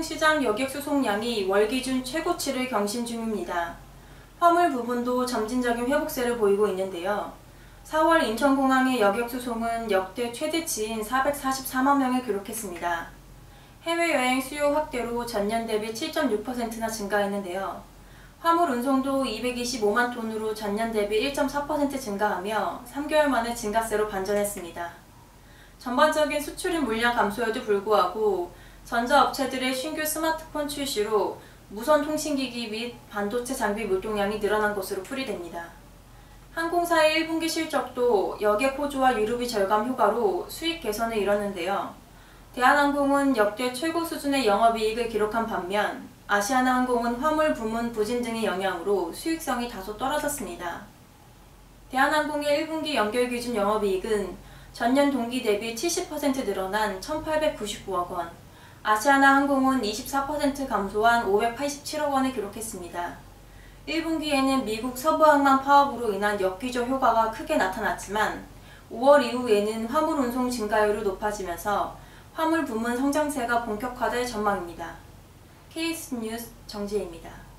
한국시장 여객수송량이 월 기준 최고치를 경신 중입니다. 화물 부분도 점진적인 회복세를 보이고 있는데요. 4월 인천공항의 여객수송은 역대 최대치인 444만 명을 기록했습니다. 해외여행 수요 확대로 전년 대비 7.6%나 증가했는데요. 화물 운송도 225만 톤으로 전년 대비 1.4% 증가하며 3개월 만에 증가세로 반전했습니다. 전반적인 수출입 물량 감소에도 불구하고 전자업체들의 신규 스마트폰 출시로 무선 통신기기 및 반도체 장비 물동량이 늘어난 것으로 풀이됩니다. 항공사의 1분기 실적도 여객 호조와 유류비 절감 효과로 수익 개선을 이뤘는데요. 대한항공은 역대 최고 수준의 영업이익을 기록한 반면 아시아나항공은 화물 부문 부진 등의 영향으로 수익성이 다소 떨어졌습니다. 대한항공의 1분기 연결 기준 영업이익은 전년 동기 대비 70% 늘어난 1,899억 원, 아시아나항공은 24% 감소한 587억 원을 기록했습니다. 1분기에는 미국 서부항만 파업으로 인한 역기조 효과가 크게 나타났지만 5월 이후에는 화물 운송 증가율이 높아지면서 화물 부문 성장세가 본격화될 전망입니다. KBS 뉴스 정지혜입니다.